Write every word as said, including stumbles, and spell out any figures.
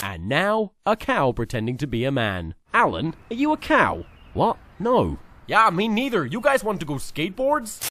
And now, a cow pretending to be a man. Alan, are you a cow? What? No. Yeah, me neither. You guys want to go skateboards?